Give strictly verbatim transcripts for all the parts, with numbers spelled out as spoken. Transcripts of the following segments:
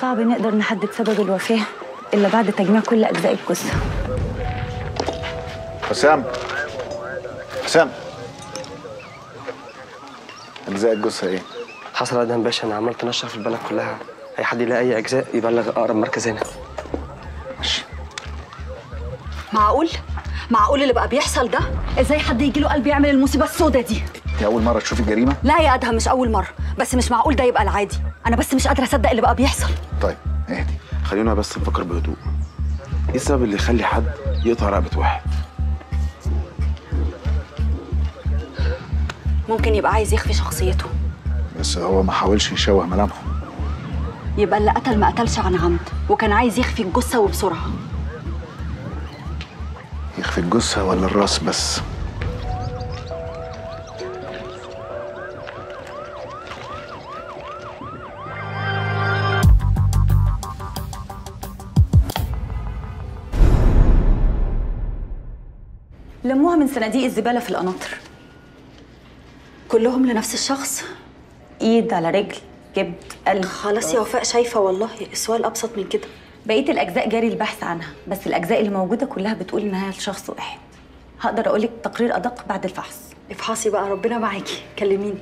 صعب نقدر نحدد سبب الوفاة إلا بعد تجميع كل أجزاء الجثة. حسام حسام أجزاء الجثة إيه؟ حصل أدهم باشا، أنا عملت نشر في البلد كلها، أي حد يلاقي أي أجزاء يبلغ أقرب مركز هنا. ماشي. معقول؟ معقول اللي بقى بيحصل ده؟ ازاي حد يجي له قلب يعمل المصيبه السوداء دي؟ انت اول مره تشوفي الجريمه؟ لا يا ادهم مش اول مره، بس مش معقول ده يبقى العادي. انا بس مش قادره اصدق اللي بقى بيحصل. طيب اهدي، خلينا بس نفكر بهدوء. ايه السبب اللي يخلي حد يقطع رقبه واحد؟ ممكن يبقى عايز يخفي شخصيته، بس هو ما حاولش يشوه ملامحه. يبقى اللي قتل ما قتلش عن عمد وكان عايز يخفي الجثه وبسرعه. يخفي الجثه ولا الراس بس؟ لموها من صناديق الزبالة في القناطر. كلهم لنفس الشخص؟ ايد على رجل كبد قلب. خلاص يا وفاء، شايفه والله السؤال ابسط من كده. بقيه الاجزاء جاري البحث عنها، بس الاجزاء اللي موجوده كلها بتقول انها لشخص واحد. هقدر اقولك تقرير ادق بعد الفحص. افحصي بقى، ربنا معاكي، كلميني.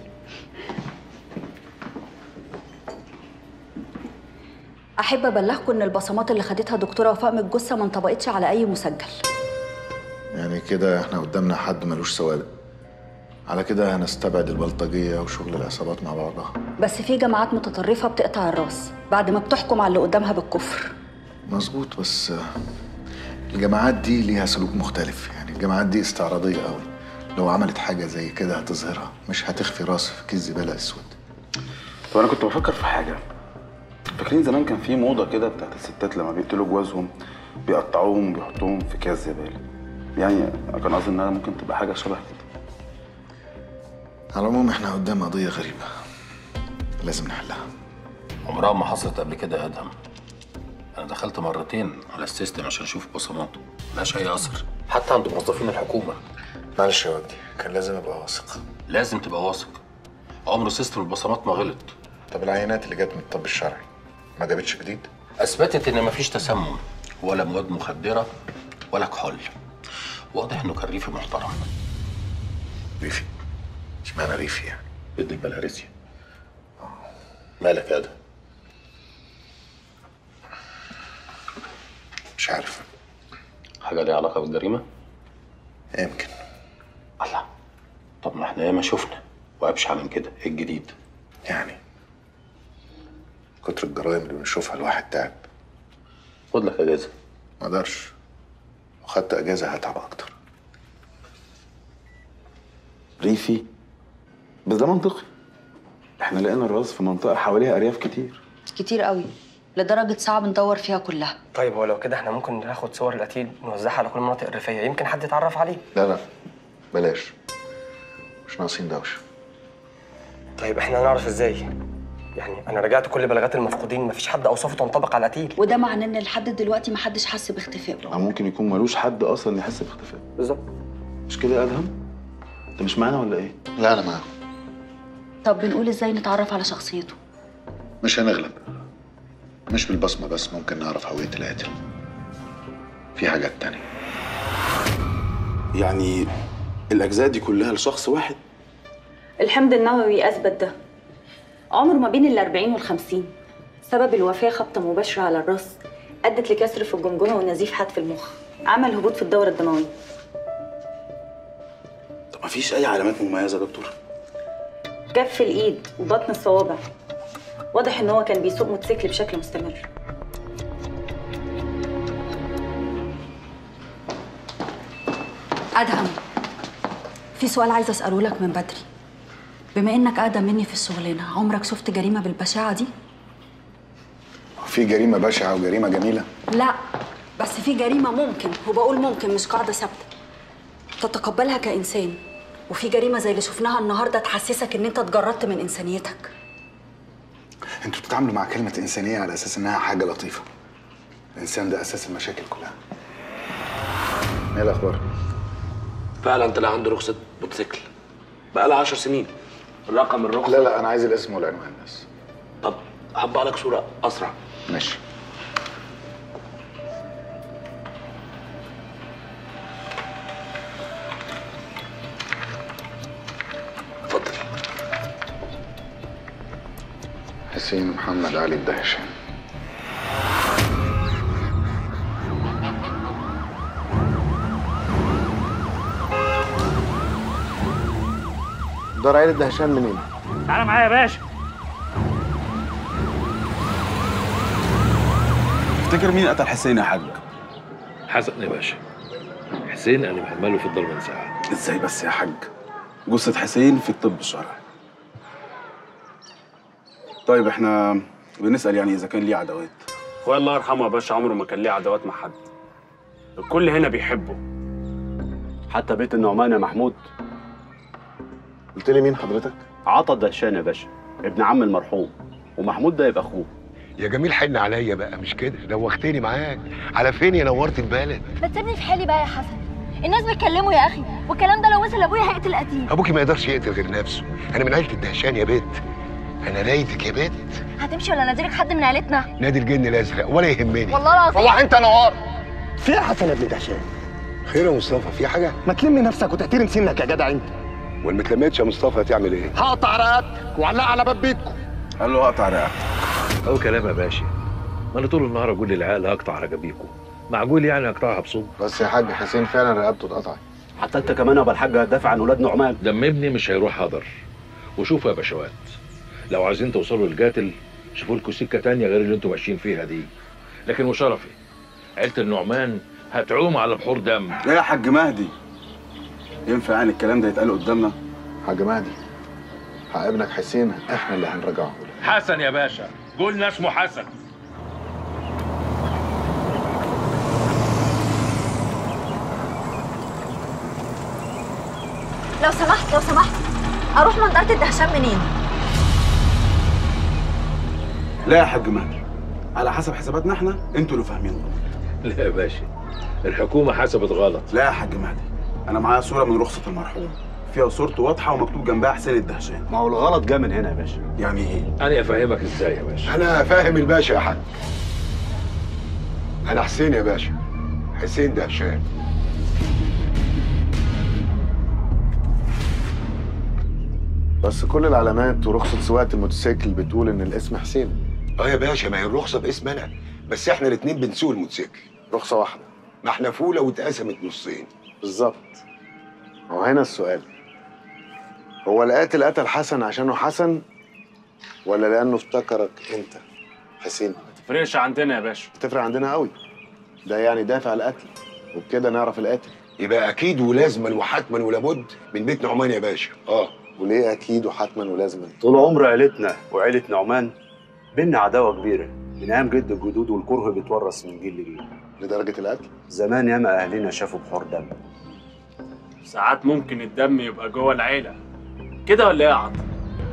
احب ابلغكم ان البصمات اللي خدتها دكتوره وفاء من الجثه ما انطبقتش على اي مسجل. يعني كده احنا قدامنا حد ملوش سوابق. على كده هنستبعد البلطجيه وشغل العصابات مع بعضها. بس في جماعات متطرفه بتقطع الراس بعد ما بتحكم على اللي قدامها بالكفر. مظبوط، بس الجماعات دي ليها سلوك مختلف. يعني الجماعات دي استعراضيه قوي، لو عملت حاجه زي كده هتظهرها، مش هتخفي راس في كيس زباله اسود. طب انا كنت بفكر في حاجه. فاكرين زمان كان في موضه كده بتاعت الستات لما بيقتلوا جوازهم بيقطعوهم وبيحطوهم في كاس زباله. يعني كان قصدي انها ممكن تبقى حاجه شبه كده. على العموم احنا قدام قضيه غريبه لازم نحلها. عمرها ما حصلت قبل كده يا ادهم. انا دخلت مرتين على السيستم عشان اشوف بصماته، ملهاش اي اثر حتى عند موظفين الحكومه. معلش يا وجدي، كان لازم ابقى واثق. لازم تبقى واثق، عمر سيستم البصمات ما غلط. طب العينات اللي جت من الطب الشرعي ما جابتش جديد؟ اثبتت ان مفيش تسمم ولا مواد مخدره ولا كحول. واضح انه كان ريفي محترم. ريفي؟ اشمعنى ريفي يعني؟ ابن البلهارسيا. مالك يا ادهم؟ مش عارف. حاجه ليها علاقه بالجريمه؟ يمكن. الله، طب ما احنا ياما شفنا وابشع من كده، ايه الجديد؟ يعني كتر الجرايم اللي بنشوفها الواحد تعب. خد لك اجازه. ما اقدرش، لو خدت اجازه هتعب اكتر. ريفي؟ بس ده منطقي. احنا لقينا الراس في منطقه حواليها ارياف كتير كتير قوي لدرجه صعب ندور فيها كلها. طيب هو لو كده احنا ممكن ناخد صور القتيل نوزعها على كل المناطق الريفيه، يمكن حد يتعرف عليه. لا لا بلاش، مش ناقصين دوشه. طيب احنا هنعرف ازاي؟ يعني انا رجعت كل بلاغات المفقودين، مفيش حد اوصافه تنطبق على القتيل. وده معناه ان لحد دلوقتي ما حدش حس باختفائه. او ممكن يكون ملوش حد اصلا يحس باختفائه. بالظبط. مش كده يا ادهم؟ انت مش معانا ولا ايه؟ لا انا معاهم. طب بنقول ازاي نتعرف على شخصيته؟ مش هنغلب، مش بالبصمه بس ممكن نعرف هويه القاتل. في حاجات تانية. يعني الاجزاء دي كلها لشخص واحد؟ الحمض النووي اثبت ده. عمره ما بين الأربعين والخمسين. سبب الوفاة خبطة مباشرة على الراس أدت لكسر في الجمجمة ونزيف حاد في المخ، عمل هبوط في الدورة الدموية. طب ما فيش أي علامات مميزة يا دكتور؟ كف الإيد وبطن الصوابع، واضح إن هو كان بيسوق موتوسيكل بشكل مستمر. أدهم، في سؤال عايزة أسأله لك من بدري. بما إنك أقدم مني في الشغلانة، عمرك شفت جريمة بالبشاعة دي؟ في جريمه بشعه وجريمه جميله؟ لا، بس في جريمة ممكن، وبقول ممكن مش قاعدة ثابتة، تتقبلها كإنسان، وفي جريمة زي اللي شفناها النهاردة تحسسك إن أنت اتجردت من إنسانيتك. انتوا بتتعاملوا مع كلمه انسانيه على اساس انها حاجه لطيفه. الانسان ده اساس المشاكل كلها. ايه الاخبار؟ فعلا طلع عنده رخصة موتوسيكل بقالها عشر سنين. رقم الرخصة؟ لا لا انا عايز الاسم والعنوان بس. طب هطبع لك صورة أسرع. ماشي. اتفضل. حسين محمد علي الدهشان. دار عيلة دهشان منين؟ تعالى معايا يا باشا. تفتكر مين قتل حسين يا حاج؟ حسن يا باشا. حسين انا محمله في الضربه من ساعه. ازاي بس يا حاج؟ جثة حسين في الطب الشرعي. طيب احنا بنسأل يعني اذا كان ليه عداوات. اخويا الله يرحمه يا باشا عمره ما كان ليه عداوات مع حد. الكل هنا بيحبه. حتى بيت النعمان يا محمود. قلت لي مين حضرتك؟ عطا الدهشان يا باشا، ابن عم المرحوم، ومحمود ده يبقى اخوه. يا جميل حن عليا بقى، مش كده؟ دوختني معاك. على فين يا نورت البلد؟ ما تسيبني في حالي بقى يا حسن. الناس بيتكلموا يا اخي، والكلام ده لو وصل لابويا هيقتل قتيل. ابوكي ما يقدرش يقتل غير نفسه. انا من عيله الدهشان يا بت. انا نايتك يا بت. هتمشي ولا ناديلك حد من عيلتنا؟ نادي الجن الازرق ولا يهمني. والله العظيم. روح انت نوار. في يا حسن يا ابن دهشان؟ خير يا مصطفى، في حاجه؟ ما تلم نفسك وتحترم سنك يا جدع انت. والما تلمتش يا مصطفى هتعمل ايه؟ هقطع رقبتك وعلقها على باب بيتكم. قال له اقطع رقبتك. او كلام يا باشا. ما انا طول النهار اقول للعيال هقطع رقبيكم. معقول يعني اقطعها بصوت؟ بس يا حاج حسين فعلا رقبته اتقطعت. حتى انت كمان يا ابو الحاج هتدافع عن ولاد نعمان. دم ابني مش هيروح هدر. وشوفوا يا باشوات، لو عايزين توصلوا للقاتل شوفوا لكم سكه تانيه غير اللي انتوا ماشيين فيها دي. لكن وشرفي عيله النعمان هتعوم على بحور دم. لا يا حاج مهدي، ينفع يعني الكلام ده يتقال قدامنا؟ حاج مهدي، حق ابنك حسين احنا اللي هنرجعه. حسن يا باشا، قلنا اسمه حسن. لو سمحت لو سمحت اروح منطقه الدهشان منين؟ لا يا حاج مهدي، على حسب حساباتنا احنا انتوا اللي فاهمين غلط. لا يا باشا، الحكومه حسبت غلط. لا يا حاج مهدي، انا معايا صوره من رخصه المرحوم فيها صورته واضحه ومكتوب جنبها حسين الدهشان. ما هو الغلط جه من هنا يا باشا. يعني ايه؟ انا افهمك ازاي يا باشا. انا فاهم الباشا يا حاج. انا حسين يا باشا، حسين دهشان. بس كل العلامات ورخصة سواقة الموتوسيكل بتقول إن الاسم حسين. اه يا باشا، ما هي الرخصة باسم أنا، بس إحنا الاتنين بنسوق الموتوسيكل. رخصة واحدة. ما إحنا فولة واتقسمت نصين. بالظبط. هو هنا السؤال، هو القاتل قتل حسن عشانه حسن ولا لأنه افتكرك أنت حسين؟ ما تفرقش عندنا يا باشا. بتفرق عندنا قوي. ده يعني دافع القتل، وبكده نعرف القاتل. يبقى أكيد ولازما وحتما ولابد من بيت نعمان يا باشا. اه وليه اكيد وحتما ولازما؟ طول عمر عيلتنا وعيله نعمان بينا عداوه كبيره من ايام جد الجدود، والكره بيتورث من جيل لجيل. لدرجه القتل؟ زمان ياما اهلنا شافوا بحور دم. ساعات ممكن الدم يبقى جوه العيله كده، ولا ايه يا عطا؟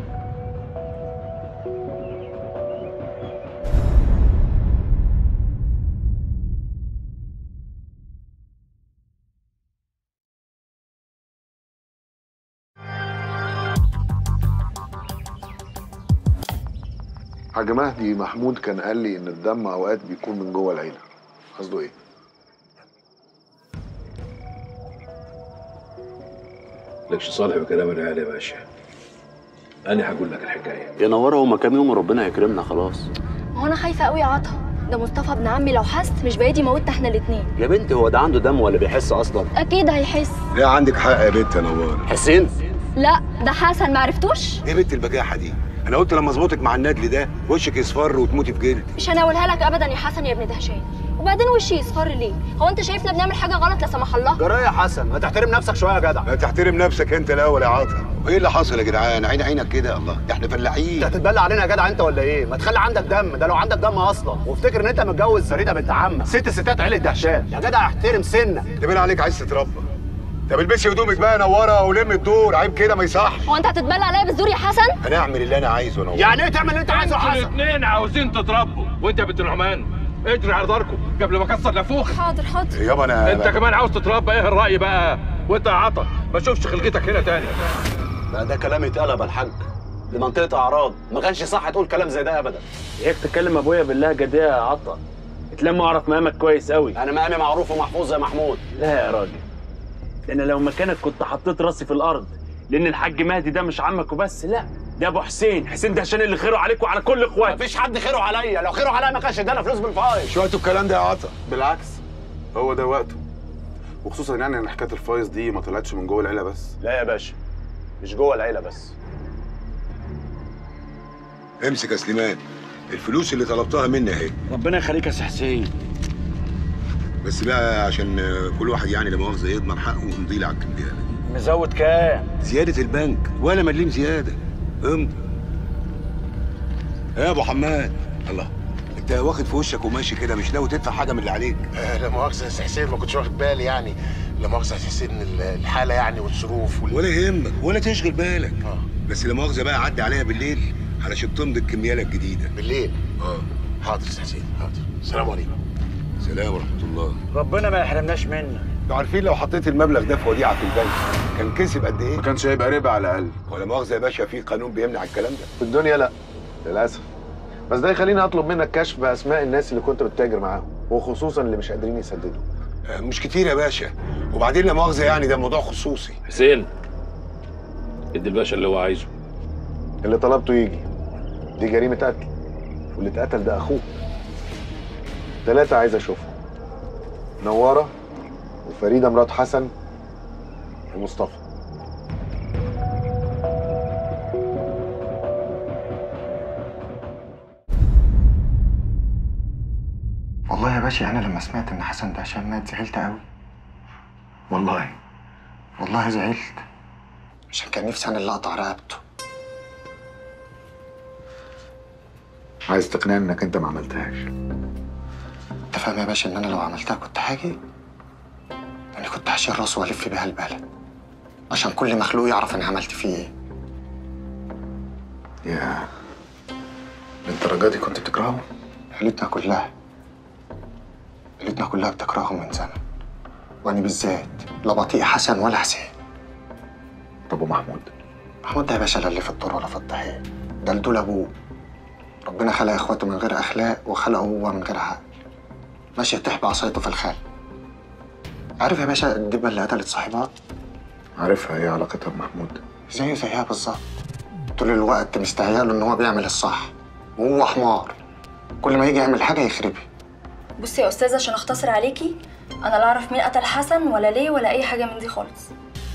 حاج مهدي، محمود كان قال لي ان الدم اوقات بيكون من جوه العيله. قصده ايه؟ لكش صالح بكلام العيال يا باشا. انا هقول لك الحكايه. يا نورة، هما كام يوم وربنا هيكرمنا خلاص. ما هو انا خايفه قوي يا عطا، ده مصطفى ابن عمي لو حس مش بعيد يموتنا احنا الاتنين. يا بنتي هو ده عنده دم ولا بيحس اصلا؟ اكيد هيحس. لا عندك حق يا بنت يا نوار. حسين؟ لا ده حسن، ما عرفتوش؟ ايه بنت البجاحه دي؟ انا قلت لما اظبطك مع الندل ده وشك يصفر وتموتي في جلد. مش هناولها لك ابدا يا حسن يا ابن دهشان. وبعدين وشي يصفر ليه؟ هو انت شايفنا بنعمل حاجه غلط لا سمح الله؟ جرايه يا حسن، ما تحترم نفسك شويه يا جدع. لا تحترم نفسك انت الاول يا عاطف. وايه اللي حصل يا جدعان؟ عين عينك كده. الله، ده احنا فلاحين. انت هتتبلى علينا يا جدع انت ولا ايه؟ ما تخلي عندك دم، ده لو عندك دم اصلا. وافتكر ان انت متجوز فريده بنت عمك، ست ستات عيله دهشان. يا جدع احترم سنك. تبين عليك عايز تتربى. طب البسي هدومك بقى يا نوره ولم الدور، عيب كده ما يصحش. هو انت هتتبلى عليا بالزور يا حسن؟ انا اعمل اللي انا عايزه يا نوره. يعني ايه تعمل اللي انت عايزه يا حسن؟ انتوا الاثنين عاوزين تتربوا، وانت يا بنت نعمان اجري على داركم قبل ما اكسر نافوخ. حاضر حاضر. يابا انا انت كمان عاوز تتربى. ايه الراي بقى؟ وانت يا عطا ما اشوفش خلقتك هنا تاني. لا ده كلام اتقلب يا الحاج. دي منطقه اعراض، ما كانش صح تقول كلام زي ده ابدا. اياك تكلم ابويا باللهجه دي يا عطا. اتلم واعرف مقامك كويس قوي. انا مقامي معروف ومحفوظ زي محمود. لا يا راجل، ده انا لو مكانك كنت حطيت راسي في الارض، لان الحاج مهدي ده مش عمك وبس، لا ده ابو حسين، حسين دهشان اللي خيره عليك وعلى كل اخواتك. مفيش حد خيره عليا، لو خيره عليا ما كانش ادانا فلوس بالفايز. مش وقته الكلام ده يا عطا. بالعكس هو ده وقته، وخصوصا يعني ان حكايه الفايز دي ما طلعتش من جوه العيله بس. لا يا باشا، مش جوه العيله بس. امسك يا سليمان، الفلوس اللي طلبتها مني اهي. ربنا يخليك يا سي حسين. بس بقى عشان كل واحد يعني لا مؤاخذه يضمن حقه ونمضي لي على الكمبياله. مزود كام؟ زياده البنك ولا مليم زياده. امضي. يا ابو حماد، الله انت واخد في وشك وماشي كده، مش ناوي تدفع حاجه من اللي عليك؟ آه لا مؤاخذه يا سي حسين، ما كنتش واخد بالي يعني. لا مؤاخذه يا سي حسين، الحاله يعني والظروف وال... ولا يهمك ولا تشغل بالك. اه بس لا مؤاخذه بقى عدي عليها بالليل علشان تمضي الكمياله الجديده. بالليل؟ اه حاضر يا سي حسين، حاضر. السلام عليكم. سلام ورحمه الله. ربنا ما يحرمناش منك. انتوا عارفين لو حطيت المبلغ ده في وديعه في البنك كان كسب قد ايه؟ ما كانش هيبقى ربا على الاقل. ولا مؤاخذه يا باشا، في قانون بيمنع الكلام ده؟ في الدنيا لا للاسف. بس ده يخليني اطلب منك كشف باسماء الناس اللي كنت بتتاجر معاهم، وخصوصا اللي مش قادرين يسددوا. آه مش كتير يا باشا، وبعدين لا مؤاخذه يعني ده موضوع خصوصي. حسين ادي الباشا اللي هو عايزه. اللي طلبته يجي. دي جريمه قتل، واللي اتقتل ده اخوه. ثلاثه عايز اشوفهم: نواره وفريده مرات حسن ومصطفى. والله يا باشا انا لما سمعت ان حسن دهشان مات زعلت قوي. والله والله زعلت، عشان كان نفسي انا اللي اقطع رقبته. عايز تقنعني انك انت ما عملتهاش؟ انت فاهم يا باشا ان انا لو عملتها كنت هاجي؟ يعني كنت هشيل راسه والف بيها البلد عشان كل مخلوق يعرف انا عملت فيه ايه. يا للدرجه دي كنت بتكرههم؟ عيلتنا كلها عيلتنا كلها بتكرههم من زمن، وانا بالذات لا بطيء حسن ولا حسين. طب ومحمود؟ محمود ده يا باشا لا اللي في الدور ولا في الضحيه، ده لدول ابوه. ربنا خلق اخواته من غير اخلاق وخلقه هو من غير عقل، ماشي يطيح بعصايته في الخلق. عارف يا باشا الدبه اللي قتلت صاحبها؟ عارفها، ايه علاقتها بمحمود؟ زيه زيها بالظبط، طول الوقت مستهيأله ان هو بيعمل الصح وهو حمار، كل ما يجي يعمل حاجه يخربها. بصي يا استاذه عشان اختصر عليكي، انا لا اعرف مين قتل حسن ولا ليه ولا اي حاجه من دي خالص.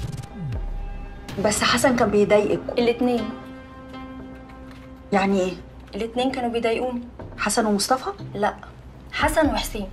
بس حسن كان بيضايقك؟ الاتنين. يعني ايه؟ الاتنين كانوا بيضايقوني. حسن ومصطفى؟ لا، حسن وحسين.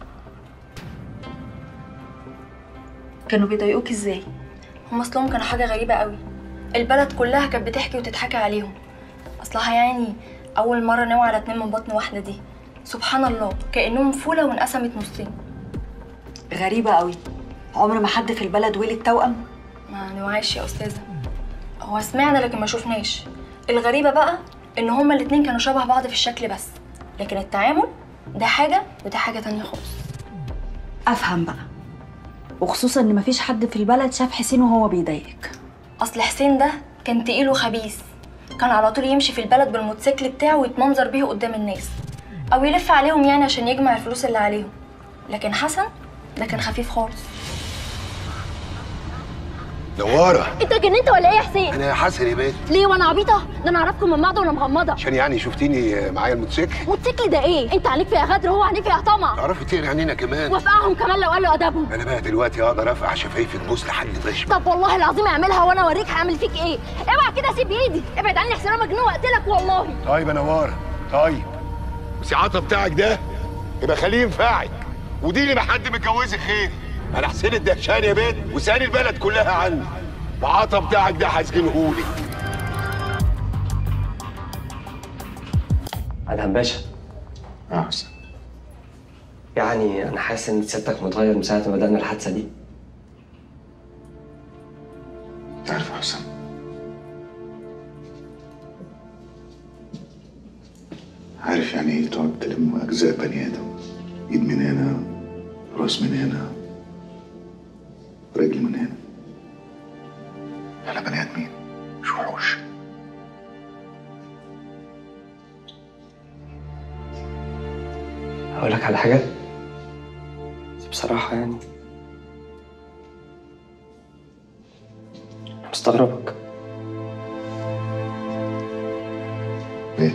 كانوا بيضايقوك ازاي؟ هم اصلهم كانوا حاجه غريبه قوي، البلد كلها كانت بتحكي وتتحكي عليهم. اصلها يعني اول مره نوع على اتنين من بطن واحده دي، سبحان الله كانهم فوله وانقسمت نصين. غريبه قوي، عمر ما حد في البلد ولد توأم؟ ما نوعاش يا استاذه، هو سمعنا لكن ما شفناش. الغريبه بقى ان هما الاتنين كانوا شبه بعض في الشكل بس، لكن التعامل ده حاجه وده حاجه تانية خالص. افهم بقى، وخصوصا ان مفيش حد في البلد شاف حسين وهو بيضايقك. اصل حسين ده كان تقيل وخبيث، كان على طول يمشي في البلد بالموتوسيكل بتاعه ويتمنظر بيه قدام الناس، او يلف عليهم يعني عشان يجمع الفلوس اللي عليهم. لكن حسن ده كان خفيف خالص. نواره، انت جننت ولا ايه يا حسين؟ انا حسن يا بنت. ليه وانا عبيطه؟ ده انا اعرفكم من بعض وانا مغمضه. عشان يعني شفتيني معايا الموتوسيكل. موتوسيكل ده ايه؟ انت عليك فيها غدر وهو عليك فيها طمع. تعرفي تقري عنينا كمان. وافقعهم كمان لو قالوا ادبهم. انا بقى دلوقتي اقدر افقع شفايفي تبوس لحد غش. طب والله العظيم اعملها وانا اوريك هعمل فيك ايه. اوعى كده سيب ايدي، ابعد عني احسن انا مجنون واقتلك والله. طيب يا نواره، طيب بس العطا بتاعك ده يبقى خليه ينفعك، ودي اللي ما حد متجوزك خير. انا حسين الدهشان يا بنت، وسأل البلد كلها عني، العطا بتاعك ده هسجنهولك. ادهم باشا. اه حسن. يعني انا حاسس ان سيادتك متغير من ساعه ما بدانا الحادثه دي. تعرف يا حسن، عارف يعني ايه تقعد تلم اجزاء بني ادم، ايد من هنا، راس من هنا، رجل من هنا، على بني ادمين مش وحوش. لك على حاجة؟ بصراحة يعني أنا مستغربك. ليه؟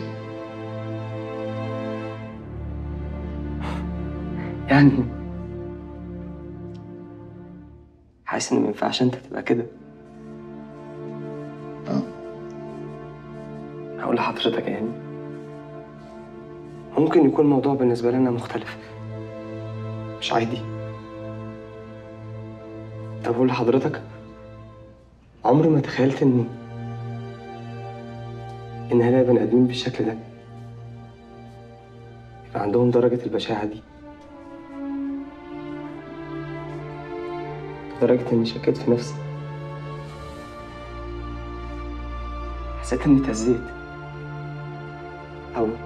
يعني حاسس إن مينفعش أنت تبقى كده. اه هقول لحضرتك يعني ممكن يكون الموضوع بالنسبة لنا مختلف، مش عادي. طب أقول لحضرتك عمري ما تخيلت إني إن هلاقي بني آدمين بالشكل ده يبقى عندهم درجة البشاعة دي، لدرجة إني شكيت في نفسي. حسيت إني اتهزيت أو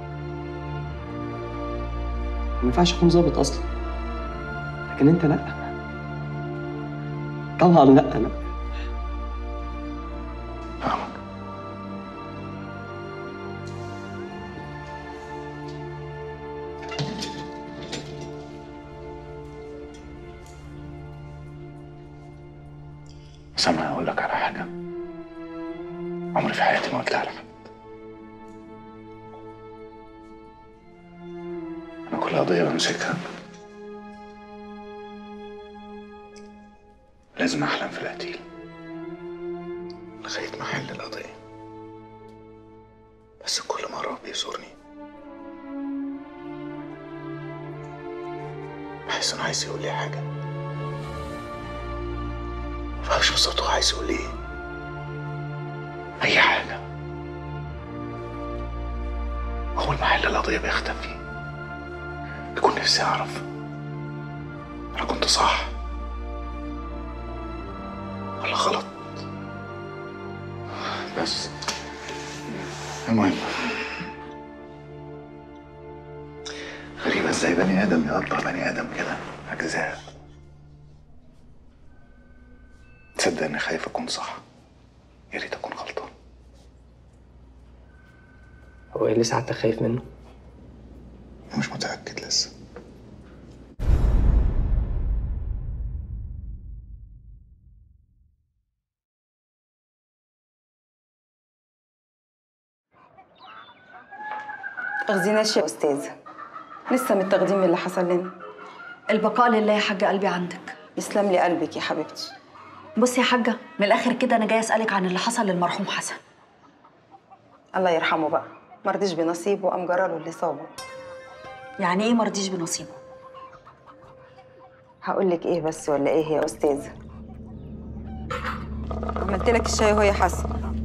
ما ينفعش أكون ظابط أصلا، لكن أنت لأ، طبعا لأ. لأ فاهمك. سامع اقول لك على حاجه عمري في حياتي ما قلتها لحد. انا كل قضيه بمسكها لازم احلم في القتيل لغايه ما احل القضيه، بس كل مره بيزورني بحس انه عايز يقول لي حاجه، مفهمش بصوته عايز يقول ايه، اي حاجه. اول ما احل القضيه بيختفي. بيكون نفسي اعرف انا كنت صح ولا غلط. بس المهم غريبة ازاي بني ادم يقطع بني ادم كده اجزاء. تصدق اني خايف اكون صح، يا ريت اكون غلطان. هو ايه اللي ساعتك خايف منه؟ مش متأكد لسه. تاخذيناش يا استاذه، لسه متاخدين من اللي حصل لنا. البقاء لله يا حاجه، قلبي عندك. يسلم لي قلبك يا حبيبتي. بصي يا حاجه، من الاخر كده انا جايه اسالك عن اللي حصل للمرحوم حسن. الله يرحمه بقى، مرضيش بنصيبه وقام جراله اللي صابه. يعني ايه مرضيش بنصيبه؟ هقول لك ايه بس ولا ايه يا استاذه؟ عملت لك الشاي اهو يا حسن.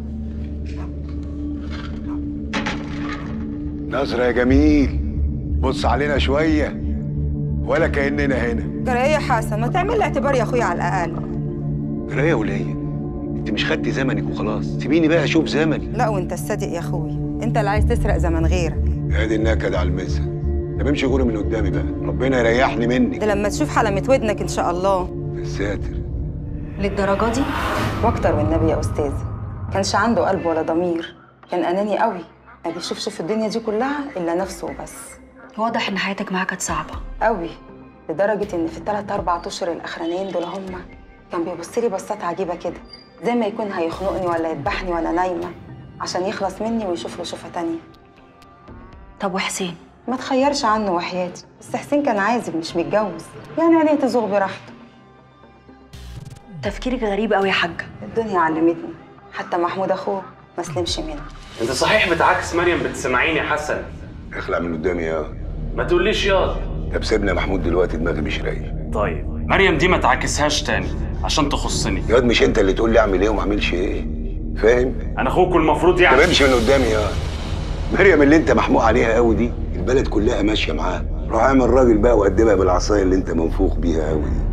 نظرة يا جميل، بص علينا شوية ولا كأننا هنا. جرى ايه يا حسن؟ ما تعمل لي اعتبار يا اخويا على الاقل. جرى يا ولية، انت مش خدتي زمنك وخلاص، سيبيني بقى اشوف زمني. لا وانت الصادق يا اخويا، انت اللي عايز تسرق زمن غيرك. ادي النكد على المسا. طب امشي غوري من قدامي بقى، ربنا يريحني منك. ده لما تشوف حلمة ودنك ان شاء الله. يا ساتر. للدرجه دي؟ واكتر والنبي يا استاذه. كانش عنده قلب ولا ضمير، كان اناني قوي، ما بيشوفش في الدنيا دي كلها الا نفسه وبس. واضح ان حياتك معاه كانت صعبه قوي، لدرجه ان في الثلاث اربع اشهر الاخرانيين دول هم كان بيبص لي بصات عجيبه كده، زي ما يكون هيخنقني ولا يذبحني وانا نايمه عشان يخلص مني ويشوف له شوفه تانيه. طب وحسين؟ ما تخيرش عنه وحياتي، بس حسين كان عازب مش متجوز، يعني عينيه تزوغ براحته. تفكيرك غريب قوي يا حاجه. الدنيا علمتني، حتى محمود اخوه ما سلمش منه. انت صحيح بتعاكس مريم بتسمعيني يا حسن؟ اخلع من قدامي يا. ما تقوليش ياض. طب سيبنا يا محمود دلوقتي، دماغي مش رايقه. طيب مريم دي ما تعاكسهاش تاني عشان تخصني. ياض مش انت اللي تقول لي اعمل ايه وما اعملش ايه، فاهم؟ انا اخوك المفروض يعني. طب امشي من قدامي يا. مريم اللي انت محموق عليها قوي دي البلد كلها ماشيه معاها، روح اعمل راجل بقى وقدمها بالعصايه اللي انت منفوخ بيها قوي دي.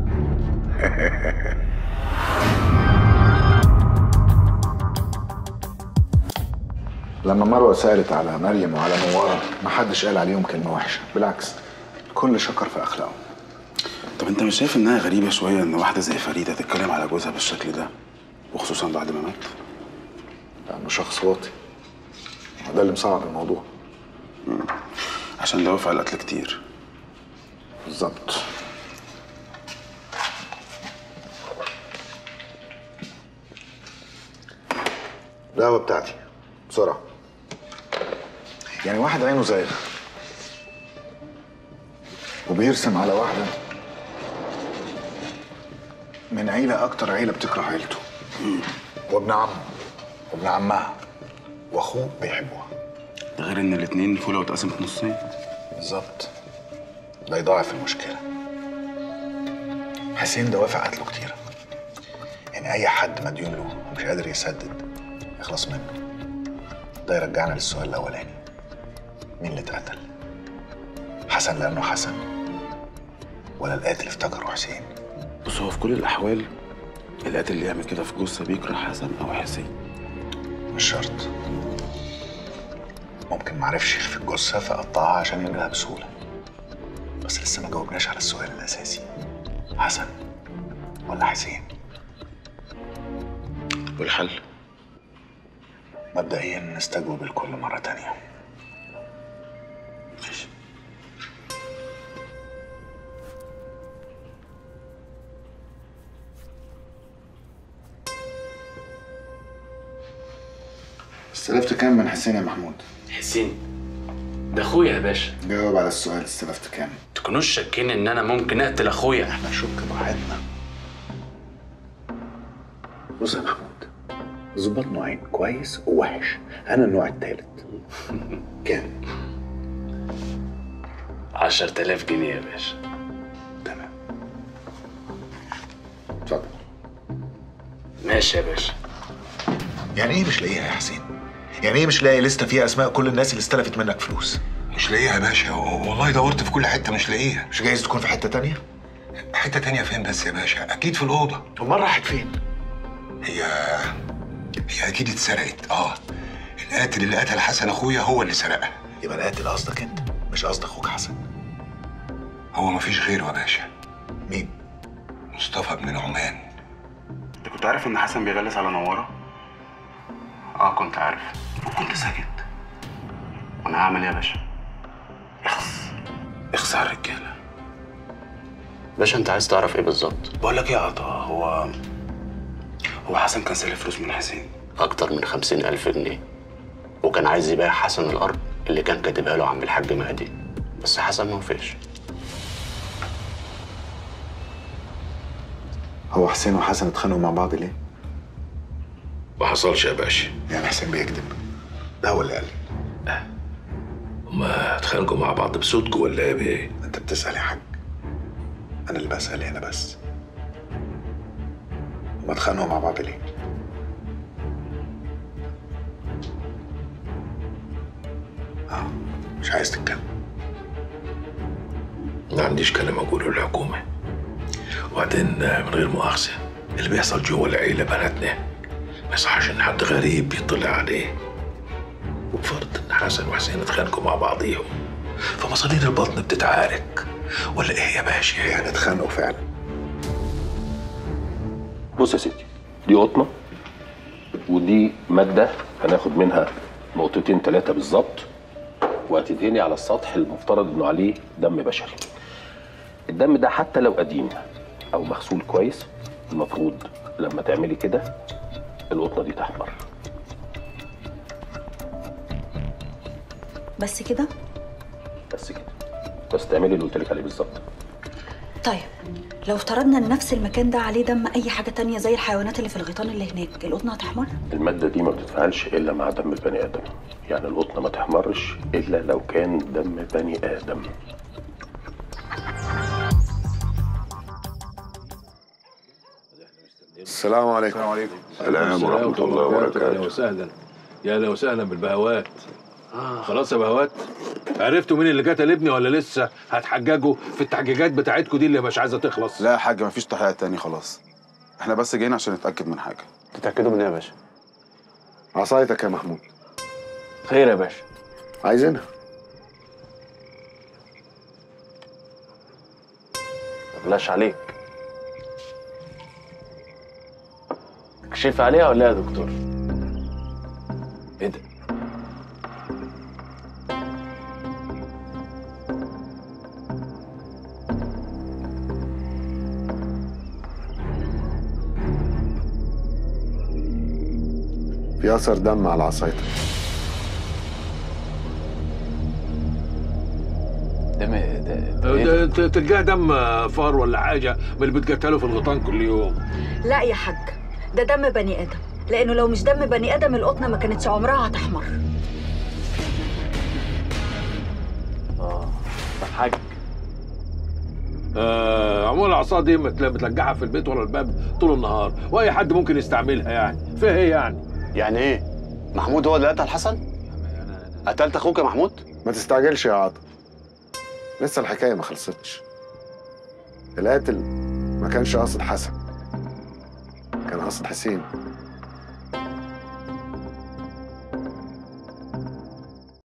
لما مروه سالت على مريم وعلى نواره محدش قال عليهم كلمه وحشه، بالعكس الكل شكر في اخلاقهم. طب انت مش شايف انها غريبه شويه ان واحده زي فريده تتكلم على جوزها بالشكل ده، وخصوصا بعد ما مات؟ لانه شخص واطي، ده اللي مصعب الموضوع. مم. عشان دوافع القتل كتير. بالظبط. القهوة بتاعتي بسرعة. يعني واحد عينه زايغة وبيرسم على واحدة من عيلة أكتر عيلة بتكره عيلته، وابن عمه وابن عمها وأخوه بيحبوها. ده غير إن الاتنين فولة واتقسمت نصين. بالظبط. ده يضاعف المشكلة. حسين ده وافق قتله كتير، يعني أي حد مديون له ومش قادر يسدد يخلص منه. ده يرجعنا للسؤال الأولاني، مين اللي اتقتل؟ حسن لأنه حسن ولا القاتل افتكره حسين؟ بص، هو في كل الأحوال القاتل اللي يعمل كده في جثة بيكره حسن أو حسين. مش شرط، ممكن معرفش يخفي الجثة فقطعها عشان يملاها بسهولة. بس لسه ما جاوبناش على السؤال الأساسي، حسن ولا حسين؟ والحل؟ مبدئيا نستجوب الكل مرة تانية. ماشي. استلفت كام من حسين يا محمود؟ حسين ده اخويا يا باشا. جاوب على السؤال، استلفت كام؟ تكونوش شاكين ان انا ممكن اقتل اخويا. احنا نشك براحتنا. بص يا محمود، ظباط نوعين، كويس ووحش، انا النوع التالت. كام؟ عشرة آلاف جنيه يا باشا. تمام. اتفضل. ماشي يا باشا. يعني ايه مش لاقيها يا حسين؟ يعني ايه مش لاقي لسته فيها اسماء كل الناس اللي استلفت منك فلوس؟ مش لاقيها يا باشا، والله دورت في كل حته مش لاقيها. مش جايز تكون في حته تانية؟ حته تانية فين بس يا باشا؟ اكيد في الاوضه. امال راحت فين؟ هي هي اكيد اتسرقت. اه القاتل اللي قتل حسن اخويا هو اللي سرقها. يبقى القاتل قصدك انت مش قصد اخوك حسن. هو مفيش غيره يا باشا. مين؟ مصطفى بن نعمان. انت كنت عارف ان حسن بيغلس على نوارة؟ اه كنت عارف وكنت ساكت. وانا هعمل ايه يا باشا؟ اخس اخس على الرجاله. باشا انت عايز تعرف ايه بالظبط؟ بقول لك ايه يا عطا، هو هو حسن كان سالف فلوس من حسين اكتر من خمسين الف جنيه، وكان عايز يبيع حسن الارض اللي كان كاتبها له عم الحاج مهدي، بس حسن ما وافقش. هو حسين وحسن اتخانقوا مع بعض ليه؟ ما حصلش يا باشا. يعني حسين بيكذب؟ ده هو اللي قال. هما اتخانقوا مع بعض بصدق ولا ايه بايه؟ انت بتسأل يا حاج، انا اللي بسأل هنا بس. هما اتخانقوا مع بعض ليه؟ اه مش عايز تتكلم؟ ما عنديش كلام اقوله للحكومه. وبعدين من غير مؤاخذه، اللي بيحصل جوه العيله بلدنا ما يصحش ان حد غريب يطلع عليه. وبفرض ان حسن وحسين اتخانقوا مع بعضيهم، فمصارين البطن بتتعارك ولا ايه يا باشا؟ يعني اتخانقوا فعلا. بص يا سيدي، دي قطنه ودي ماده هناخد منها نقطتين ثلاثه بالظبط، وهتدهني على السطح المفترض انه عليه دم بشري. الدم ده حتى لو قديم او مغسول كويس، المفروض لما تعملي كده القطنه دي تحمر. بس كده؟ بس كده، بس تعملي اللي قلت لك عليه بالظبط. طيب لو افترضنا ان نفس المكان ده عليه دم اي حاجه تانية زي الحيوانات اللي في الغيطان اللي هناك، القطنه هتحمر؟ الماده دي ما بتتفاعلش الا مع دم البني ادم، يعني القطنه ما تحمرش الا لو كان دم بني ادم. السلام عليكم. السلام عليكم. السلام ورحمه الله وبركاته. اهلا وسهلا. يا اهلا وسهلا بالبهوات. آه. خلاص يا بهوات، عرفتوا مين اللي قتل ابني ولا لسه هتحججوا في التحجيجات بتاعتكم دي اللي مش عايزه تخلص؟ لا يا حاج، مفيش تحقيقات تاني خلاص. احنا بس جايين عشان نتاكد من حاجه. تتاكدوا من ايه يا باشا؟ عصايتك يا محمود. خير يا باشا. عايزينها. بلاش عليك. اكشف عليها ولا يا دكتور؟ ايه ده؟ في اثر دم على عصايتك. دم ده ده تلقاه دم فار ولا حاجه من اللي بتقتله في الغيطان كل يوم. لا يا حاج، ده دم بني ادم، لانه لو مش دم بني ادم القطنه ما كانتش عمرها هتحمر. اه طب حاج، آه عموما العصا دي بتلجعها في البيت ورا الباب طول النهار، واي حد ممكن يستعملها، يعني فيها ايه يعني؟ يعني ايه؟ محمود هو اللي قتل حسن؟ قتلت اخوك يا محمود؟ ما تستعجلش يا عاطف، لسه الحكايه ما خلصتش. القاتل ما كانش قاصد حسن، كان قاصد حسين.